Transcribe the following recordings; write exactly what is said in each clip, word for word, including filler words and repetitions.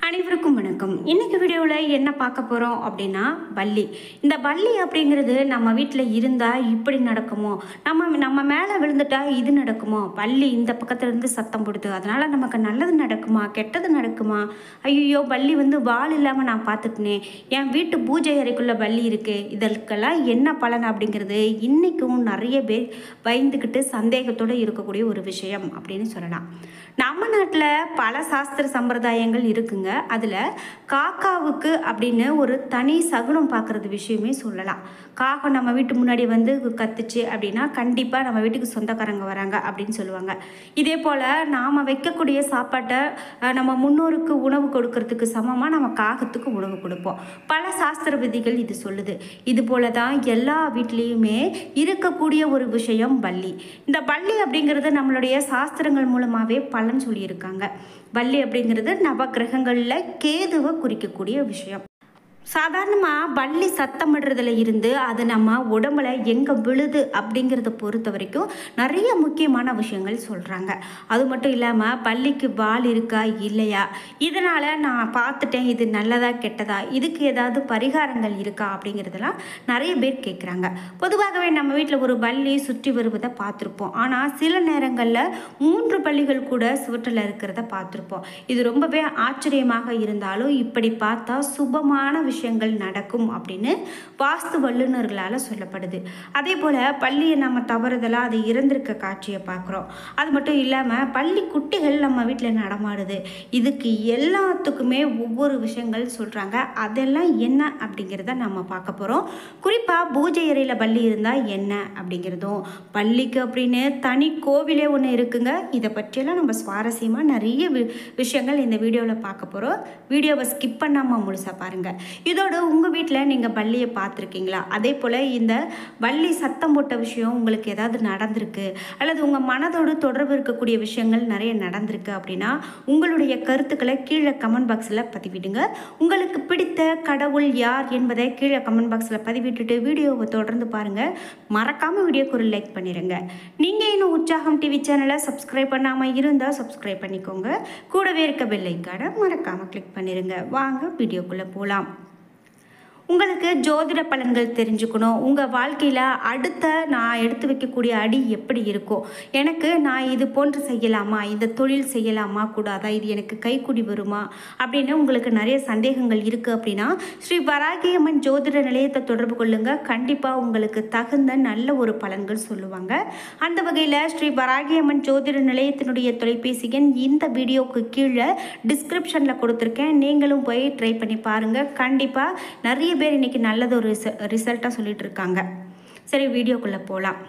அனைவருக்கும் வணக்கம். இன்னைக்கு வீடியோவில் என்ன பார்க்க போகிறோம் அப்படின்னா பல்லி. இந்த பல்லி அப்படிங்கிறது நம்ம வீட்டில் இருந்தால் இப்படி நடக்குமோ, நம்ம நம்ம மேலே விழுந்துட்டா இது நடக்குமோ, பல்லி இந்த பக்கத்துலேருந்து சத்தம் போடுது, அதனால் நமக்கு நல்லது நடக்குமா கெட்டது நடக்குமா, ஐயோ பல்லி வந்து வால் இல்லாமல் நான் பார்த்துக்கினேன், என் வீட்டு பூஜை அறைக்குள்ளே பல்லி இருக்குது, இதற்கெல்லாம் என்ன பலன் அப்படிங்கிறது இன்றைக்கும் நிறைய பேர் பயந்துக்கிட்டு சந்தேகத்தோடு இருக்கக்கூடிய ஒரு விஷயம் அப்படின்னு சொல்லலாம். நம்ம நாட்டில் பல சாஸ்திர சம்பிரதாயங்கள் இருக்குங்க. அதில் காக்காவுக்கு அப்படின்னு ஒரு தனி சகுனம் பார்க்குறது விஷயமே சொல்லலாம். காகம் நம்ம வீட்டு முன்னாடி வந்து கத்துச்சு அப்படின்னா கண்டிப்பாக நம்ம வீட்டுக்கு சொந்தக்காரங்க வராங்க அப்படின்னு சொல்லுவாங்க. இதே போல் நாம் வைக்கக்கூடிய சாப்பாட்டை நம்ம முன்னோருக்கு உணவு கொடுக்கறதுக்கு சமமாக நம்ம காகத்துக்கு உணவு கொடுப்போம். பல சாஸ்திர விதிகள் இது சொல்லுது. இது போல தான் எல்லா வீட்லேயுமே இருக்கக்கூடிய ஒரு விஷயம் பல்லி. இந்த பல்லி அப்படிங்கிறது நம்மளுடைய சாஸ்திரங்கள் மூலமாகவே பலன் சொல்லியிருக்காங்க. பல்லி அப்படிங்கிறது நவகிரகங்களில் கேதுவை குறிக்கக்கூடிய விஷயம். சாதாரணமாக பல்லி சத்தமிடுறதுல இருந்து அது நம்ம உடம்புல எங்கே விழுது அப்படிங்கிறத பொறுத்த வரைக்கும் நிறைய முக்கியமான விஷயங்கள் சொல்கிறாங்க. அது மட்டும் இல்லாமல் பல்லிக்கு வால் இருக்கா இல்லையா, இதனால் நான் பார்த்துட்டேன் இது நல்லதா கெட்டதா, இதுக்கு ஏதாவது பரிகாரங்கள் இருக்கா அப்படிங்கிறதெல்லாம் நிறைய பேர் கேட்குறாங்க. பொதுவாகவே நம்ம வீட்டில் ஒரு பல்லி சுற்றி வருவதை பார்த்துருப்போம். ஆனால் சில நேரங்களில் மூன்று பல்லிகள் கூட சுவற்றில் இருக்கிறத பார்த்துருப்போம். இது ரொம்பவே ஆச்சரியமாக இருந்தாலும் இப்படி பார்த்தா சுபமான விஷயம் விஷயங்கள் நடக்கும் அப்படின்னு வாஸ்து வல்லுநர்களால் சொல்லப்படுது. அதே போல் பள்ளியை நம்ம தவறுதலாக அது இறந்திருக்க காட்சியை பார்க்குறோம். அது மட்டும் இல்லாமல் பள்ளி குட்டிகள் நம்ம வீட்டில் நடமாடுது. இதுக்கு எல்லாத்துக்குமே ஒவ்வொரு விஷயங்கள் சொல்கிறாங்க. அதெல்லாம் என்ன அப்படிங்கிறத நம்ம பார்க்க போகிறோம். குறிப்பாக பூஜை அறையில் பள்ளி இருந்தால் என்ன அப்படிங்கிறதும், பள்ளிக்கு அப்படின்னு தனி கோவிலே ஒன்று இருக்குங்க. இதை பற்றியெல்லாம் நம்ம சுவாரஸ்யமாக நிறைய வி விஷயங்கள் இந்த வீடியோவில் பார்க்க போகிறோம். வீடியோவை ஸ்கிப் பண்ணாமல் முழுசாக பாருங்கள். இதோடு உங்கள் வீட்டில் நீங்கள் பல்லியை பார்த்துருக்கீங்களா? அதே போல் இந்த பல்லி சத்தம் போட்ட விஷயம் உங்களுக்கு ஏதாவது நடந்திருக்கு, அல்லது உங்கள் மனதோடு தொடர்பு இருக்கக்கூடிய விஷயங்கள் நிறைய நடந்திருக்கு அப்படின்னா உங்களுடைய கருத்துக்களை கீழே கமெண்ட் பாக்ஸில் பதிவிடுங்க. உங்களுக்கு பிடித்த கடவுள் யார் என்பதை கீழே கமெண்ட் பாக்ஸில் பதிவிட்டுட்டு வீடியோவை தொடர்ந்து பாருங்கள். மறக்காமல் வீடியோக்கு ஒரு லைக் பண்ணிடுங்க. நீங்கள் இன்னும் உற்சாகம் டிவி சேனலை சப்ஸ்கிரைப் பண்ணாமல் இருந்தால் சப்ஸ்கிரைப் பண்ணிக்கோங்க. கூடவே இருக்க பெல் ஐக்கானை மறக்காமல் கிளிக் பண்ணிடுங்க. வாங்க வீடியோக்குள்ளே போகலாம். உங்களுக்கு ஜோதிட பலன்கள் தெரிஞ்சுக்கணும், உங்கள் வாழ்க்கையில் அடுத்த நான் எடுத்து வைக்கக்கூடிய அடி எப்படி இருக்கும், எனக்கு நான் இது போன்று செய்யலாமா, இந்த தொழில் செய்யலாமா கூடாதா, இது எனக்கு கைக்கூடி வருமா அப்படின்னு உங்களுக்கு நிறைய சந்தேகங்கள் இருக்குது அப்படின்னா ஸ்ரீ வராகியம்மன் ஜோதிட நிலையத்தை தொடர்பு கொள்ளுங்கள். கண்டிப்பாக உங்களுக்கு தகுந்த நல்ல ஒரு பலன்கள் சொல்லுவாங்க. அந்த வகையில் ஸ்ரீ வராகியம்மன் ஜோதிட நிலையத்தினுடைய தொலைபேசி எண் இந்த வீடியோவுக்கு கீழே டிஸ்கிரிப்ஷனில் கொடுத்துருக்கேன். நீங்களும் போய் ட்ரை பண்ணி பாருங்கள். கண்டிப்பாக நிறைய பேர் இன்னைக்கு நல்லது ஒரு ரிசல்ட்டாக சொல்லிட்டு இருக்காங்க. சரி, வீடியோக்குள்ளே போகலாம்.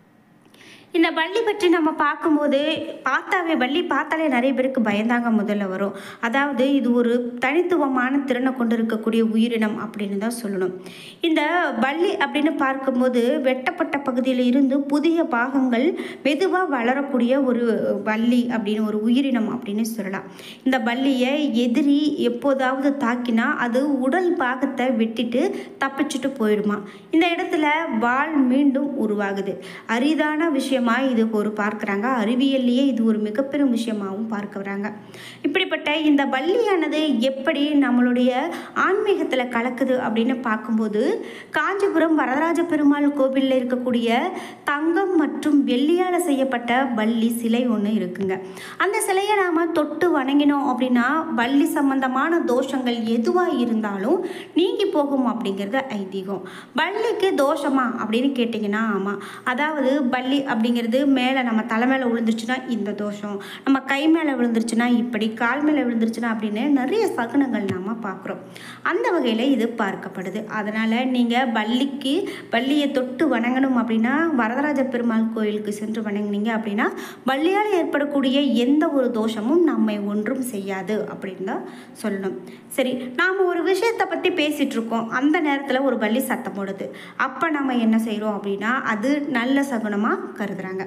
இந்த பல்லி பற்றி நம்ம பார்க்கும்போது பார்த்தாவே பல்லி பார்த்தாலே நிறைய பேருக்கு பயந்தாங்க முதல்ல வரும். அதாவது இது ஒரு தனித்துவமான திறனை கொண்டு இருக்கக்கூடிய உயிரினம் அப்படின்னு தான் சொல்லணும். இந்த பல்லி அப்படின்னு பார்க்கும்போது வெட்டப்பட்ட பகுதியில் இருந்து புதிய பாகங்கள் மெதுவாக வளரக்கூடிய ஒரு பல்லி அப்படின்னு ஒரு உயிரினம் அப்படின்னு சொல்லலாம். இந்த பல்லியை எதிரி எப்போதாவது தாக்கினா அது உடல் பாகத்தை வெட்டிட்டு தப்பிச்சுட்டு போயிடுமா. இந்த இடத்துல வால் மீண்டும் உருவாகுது. அரிதான விஷயம் இது ஒரு பார்க்குறாங்க. அறிவியல்லையே இது ஒரு மிகப்பெரும் விஷயமாகவும் பார்க்க வராங்க. இப்படிப்பட்ட இந்த பல்லியானது எப்படி நம்மளுடைய ஆன்மீகத்தில் கலக்குது அப்படின்னு பார்க்கும்போது காஞ்சிபுரம் வரதராஜ பெருமாள் கோவிலில் இருக்கக்கூடிய தங்கம் மற்றும் வெள்ளியால் செய்யப்பட்ட பல்லி சிலை ஒன்று இருக்குங்க. அந்த சிலையை நாம் தொட்டு வணங்கினோம் அப்படின்னா பல்லி சம்பந்தமான தோஷங்கள் எதுவாக இருந்தாலும் நீங்கி போகும் அப்படிங்கிறது ஐதீகம். பல்லிக்கு தோஷமா அப்படின்னு கேட்டிங்கன்னா ஆமாம். அதாவது பல்லி அப்படிங்கிறது மேலே நம்ம தலை மேலே விழுந்துருச்சுன்னா இந்த தோஷம், நம்ம கை மேலே விழுந்துருச்சுன்னா இப்படி, கால் மேலே விழுந்துருச்சுன்னா அப்படின்னு நிறைய சகுனங்கள் நாம் பார்க்குறோம். அந்த வகையில் இது பார்க்கப்படுது. அதனால் நீங்கள் பல்லிக்கு பல்லியை தொட்டு வணங்கணும் அப்படின்னா வரதராஜ பெருமாள் கோயிலுக்கு சென்று வணங்கினீங்க அப்படின்னா பல்லியால் ஏற்படக்கூடிய எந்த ஒரு தோஷமும் நம்மை ஒன்றும் செய்யாது அப்படின்னு தான் சொல்லணும். சரி, நாம் ஒரு விஷயத்தை பற்றி பேசிகிட்டு இருக்கோம். அந்த நேரத்தில் ஒரு பல்லி சத்தம் போடுது. அப்போ நம்ம என்ன செய்கிறோம் அப்படின்னா அது நல்ல சகுனமாக கருதுறாங்க.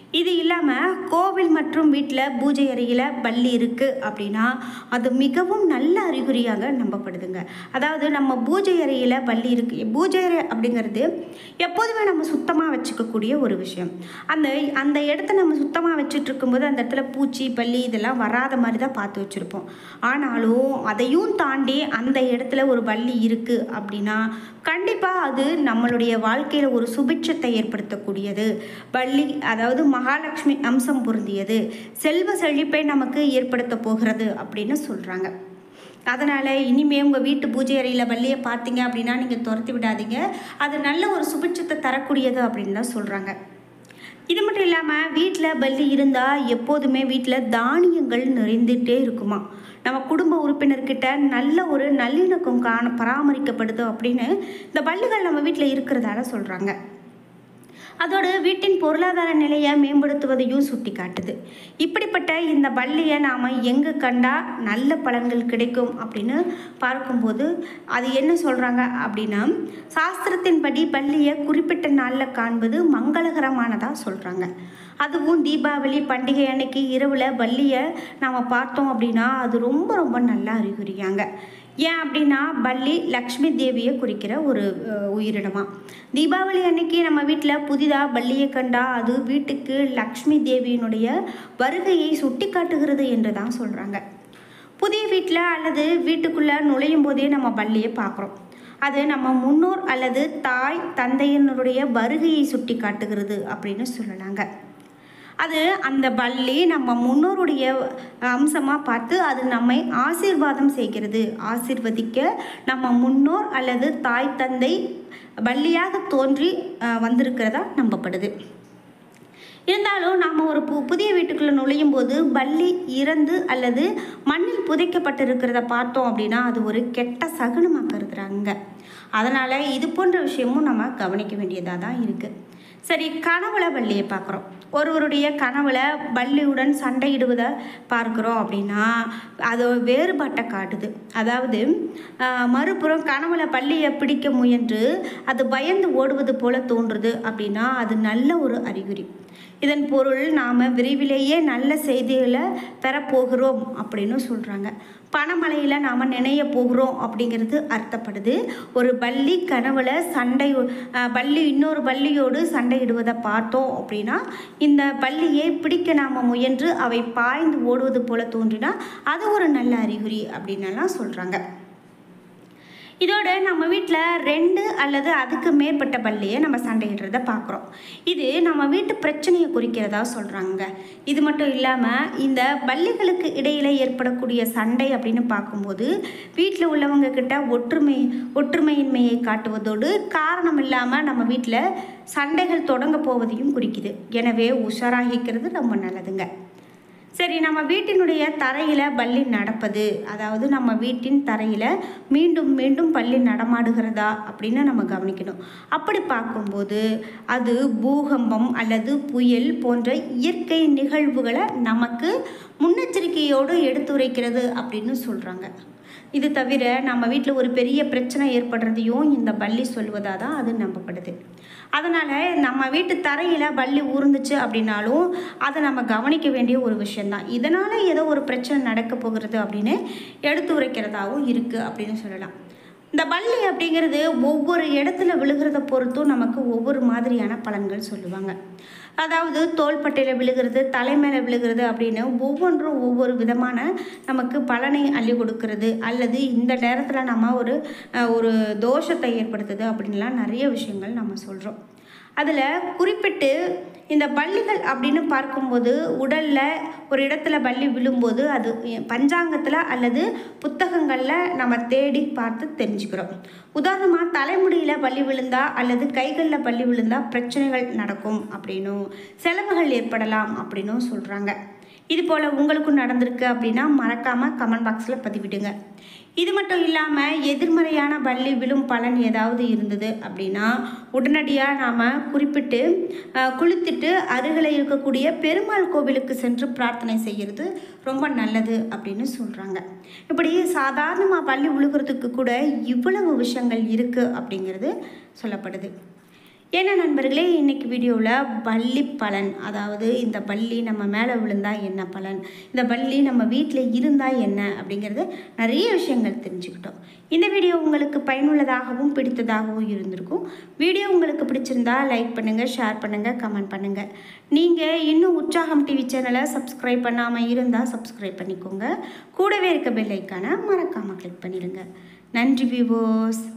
இது இல்லாமல் கோவில் மற்றும் வீட்டில் பூஜை அறையில் பல்லி இருக்குது அப்படின்னா அது மிகவும் நல்ல அறிகுறியாக நம்பப்படுதுங்க. அதாவது நம்ம பூஜை அறையில் பல்லி இருக்குது, பூஜை அறை அப்படிங்கிறது எப்போதுமே நம்ம சுத்தமாக வச்சுக்கக்கூடிய ஒரு விஷயம். அந்த அந்த இடத்த நம்ம சுத்தமாக வச்சுட்டு இருக்கும்போது அந்த இடத்துல பூச்சி பல்லி இதெல்லாம் வராத மாதிரி தான் பார்த்து வச்சுருப்போம். ஆனாலும் அதையும் தாண்டி அந்த இடத்துல ஒரு பல்லி இருக்குது அப்படின்னா கண்டிப்பாக அது நம்மளுடைய வாழ்க்கையில் ஒரு சுபிட்சத்தை ஏற்படுத்தக்கூடியது. பல்லி அதாவது மகாலட்சுமி அம்சம் பொருந்தியது, செல்வ செழிப்பை நமக்கு ஏற்படுத்த போகிறது அப்படின்னு சொல்கிறாங்க. அதனால் இனிமேல் உங்கள் வீட்டு பூஜை அறையில் பல்லியை பார்த்தீங்க அப்படின்னா நீங்கள் துரத்தி விடாதீங்க, அது நல்ல ஒரு சுபிட்சத்தை தரக்கூடியது அப்படின்னு தான் சொல்கிறாங்க. இது மட்டும் இல்லாமல் வீட்டில் பல்லி இருந்தால் எப்போதுமே வீட்டில் தானியங்கள் நிறைந்துகிட்டே இருக்குமா, நம்ம குடும்ப உறுப்பினர்கிட்ட நல்ல ஒரு நல்லிணக்கம் காண பராமரிக்கப்படுது அப்படின்னு இந்த பல்லிகள் நம்ம வீட்டில் இருக்கிறதால சொல்கிறாங்க. அதோடு வீட்டின் பொருளாதார நிலையை மேம்படுத்துவதையும் சுட்டி காட்டுது. இப்படிப்பட்ட இந்த பல்லியை நாம் எங்கே கண்டால் நல்ல பலன்கள் கிடைக்கும் அப்படின்னு பார்க்கும்போது அது என்ன சொல்கிறாங்க அப்படின்னா, சாஸ்திரத்தின்படி பல்லியை குறிப்பிட்ட நாளில் காண்பது மங்களகரமானதாக சொல்கிறாங்க. அதுவும் தீபாவளி பண்டிகை அன்னைக்கு இரவில் பல்லியை நாம் பார்த்தோம் அப்படின்னா அது ரொம்ப ரொம்ப நல்ல அறிகுறியாங்க. ஏன் அப்படின்னா பல்லி லக்ஷ்மி தேவியை குறிக்கிற ஒரு உயிரினமாக. தீபாவளி அன்னைக்கு நம்ம வீட்டில் புதிதாக பல்லியை கண்டா அது வீட்டுக்கு லக்ஷ்மி தேவியினுடைய வருகையை சுட்டி காட்டுகிறது என்று தான் சொல்கிறாங்க. புதிய வீட்டில் அல்லது வீட்டுக்குள்ளே நுழையும் போதே நம்ம பல்லியை பார்க்குறோம். அது நம்ம முன்னோர் அல்லது தாய் தந்தையினுடைய வருகையை சுட்டி காட்டுகிறது அப்படின்னு சொல்லலாங்க. அது அந்த பல்லி நம்ம முன்னோருடைய அம்சமாக பார்த்து அது நம்மை ஆசீர்வாதம் செய்கிறது. ஆசீர்வதிக்க நம்ம முன்னோர் அல்லது தாய் தந்தை பல்லியாக தோன்றி வந்திருக்கிறதா நம்பப்படுது. இருந்தாலும் நாம் ஒரு பு புதிய வீட்டுக்குள்ளே நுழையும் போது பல்லி இறந்து அல்லது மண்ணில் புதைக்கப்பட்டிருக்கிறத பார்த்தோம் அப்படின்னா அது ஒரு கெட்ட சகுனமாக கருதுகிறாங்க. அதனால் இது போன்ற விஷயமும் நம்ம கவனிக்க வேண்டியதாக தான் இருக்குது. சரி, கனவுல பல்லியை பார்க்குறோம். ஒருவருடைய கனவுல பல்லியுடன் சண்டையிடுவதை பார்க்குறோம் அப்படின்னா அது வேறுபாட்டை காட்டுது. அதாவது மறுபுறம் கனவுல பல்லியை பிடிக்க முயன்று அது பயந்து ஓடுவது போல தோன்றுது அப்படின்னா அது நல்ல ஒரு அறிகுறி. இதன் பொருள் நாம் விரைவிலேயே நல்ல செய்திகளை பெறப்போகிறோம் அப்படின்னு சொல்கிறாங்க. பணமழையில் நாம் நினைய போகிறோம் அப்படிங்கிறது அர்த்தப்படுது. ஒரு பல்லி கனவுல சண்டை பல்லி இன்னொரு பல்லியோடு சண்டையிடுவதை பார்த்தோம் அப்படின்னா இந்த பல்லியை பிடிக்க நாம் முயன்று அவை பாய்ந்து ஓடுவது போல தோன்றினா அது ஒரு நல்ல அறிகுறி அப்படின்னலாம் சொல்கிறாங்க. இதோட நம்ம வீட்டில் ரெண்டு அல்லது அதுக்கு மேற்பட்ட பல்லியை நம்ம சண்டையிடுறத பார்க்குறோம். இது நம்ம வீட்டு பிரச்சனையை குறிக்கிறதா சொல்கிறாங்க. இது மட்டும் இல்லாமல் இந்த பல்லிகளுக்கு இடையில் ஏற்படக்கூடிய சண்டை அப்படின்னு பார்க்கும்போது வீட்டில் உள்ளவங்க கிட்ட ஒற்றுமை ஒற்றுமையின்மையை காட்டுவதோடு காரணம் இல்லாமல் நம்ம வீட்டில் சண்டைகள் தொடங்க போவதையும் குறிக்குது. எனவே உஷாராகிக்கிறது ரொம்ப நல்லதுங்க. சரி, நம்ம வீட்டினுடைய தரையில் பல்லி நடப்பது, அதாவது நம்ம வீட்டின் தரையில் மீண்டும் மீண்டும் பல்லி நடமாடுகிறதா அப்படின்னு நம்ம கவனிக்கணும். அப்படி பார்க்கும்போது அது பூகம்பம் அல்லது புயல் போன்ற இயற்கை நிகழ்வுகளை நமக்கு முன்னெச்சரிக்கையோடு எடுத்துரைக்கிறது அப்படின்னு சொல்கிறாங்க. இது தவிர நம்ம வீட்டில் ஒரு பெரிய பிரச்சனை ஏற்படுறதையும் இந்த பல்லி சொல்வதாக தான் அது நம்பப்படுது. அதனால் நம்ம வீட்டு தரையில் பல்லி ஊர்ந்துச்சு அப்படின்னாலும் அதை நம்ம கவனிக்க வேண்டிய ஒரு விஷயந்தான். இதனால் ஏதோ ஒரு பிரச்சனை நடக்க போகிறது அப்படின்னு எடுத்து உரைக்கிறதாகவும் இருக்குது அப்படின்னு சொல்லலாம். இந்த பல்லி அப்படிங்கிறது ஒவ்வொரு இடத்துல விழுகிறத பொறுத்தும் நமக்கு ஒவ்வொரு மாதிரியான பலன்கள் சொல்லுவாங்க. அதாவது தோள்பட்டையில் விழுகிறது, தலைமையில் விழுகிறது அப்படின்னு ஒவ்வொன்றும் ஒவ்வொரு விதமான நமக்கு பலனை அள்ளி கொடுக்கறது அல்லது இந்த நேரத்தில் நம்ம ஒரு ஒரு தோஷத்தை ஏற்படுத்துது அப்படின்லாம் நிறைய விஷயங்கள் நம்ம சொல்கிறோம். அதில் குறிப்பிட்டு இந்த பல்லிகள் அப்படின்னு பார்க்கும்போது உடலில் ஒரு இடத்துல பல்லி விழும்போது அது பஞ்சாங்கத்தில் அல்லது புத்தகங்களில் நம்ம தேடி பார்த்து தெரிஞ்சுக்கிறோம். உதாரணமாக தலைமுடியில் பல்லி விழுந்தா அல்லது கைகளில் பல்லி விழுந்தா பிரச்சனைகள் நடக்கும் அப்படின்னும் செலவுகள் ஏற்படலாம் அப்படின்னும் சொல்கிறாங்க. இது போல் உங்களுக்கும் நடந்திருக்கு அப்படின்னா மறக்காமல் கமெண்ட் பாக்ஸில் பதிவிடுங்க. இது மட்டும் இல்லாமல் எதிர்மறையான பல்லி விழும் பலன் ஏதாவது இருந்தது அப்படின்னா உடனடியாக நாம் குறிப்பிட்டு குளித்துட்டு அருகில் இருக்கக்கூடிய பெருமாள் கோவிலுக்கு சென்று பிரார்த்தனை செய்கிறது ரொம்ப நல்லது அப்படின்னு சொல்கிறாங்க. இப்படி சாதாரணமாக பல்லி விழுகிறதுக்கு கூட இவ்வளவு விஷயங்கள் இருக்குது அப்படிங்கிறது சொல்லப்படுது. என்ன நண்பர்களே, இன்றைக்கி வீடியோவில் பல்லி பலன், அதாவது இந்த பல்லி நம்ம மேலே விழுந்தால் என்ன பலன், இந்த பல்லி நம்ம வீட்டில் இருந்தால் என்ன அப்படிங்கிறது நிறைய விஷயங்கள் தெரிஞ்சுக்கிட்டோம். இந்த வீடியோ உங்களுக்கு பயனுள்ளதாகவும் பிடித்ததாகவும் இருந்திருக்கும். வீடியோ உங்களுக்கு பிடிச்சிருந்தா லைக் பண்ணுங்கள், ஷேர் பண்ணுங்கள், கமெண்ட் பண்ணுங்கள். நீங்கள் இன்னும் உற்சாகம் டிவி சேனலை சப்ஸ்கிரைப் பண்ணாமல் இருந்தால் சப்ஸ்கிரைப் பண்ணிக்கோங்க. கூடவே இருக்க பெல் ஐக்கானை மறக்காமல் கிளிக் பண்ணிடுங்க. நன்றி வியூவர்ஸ்.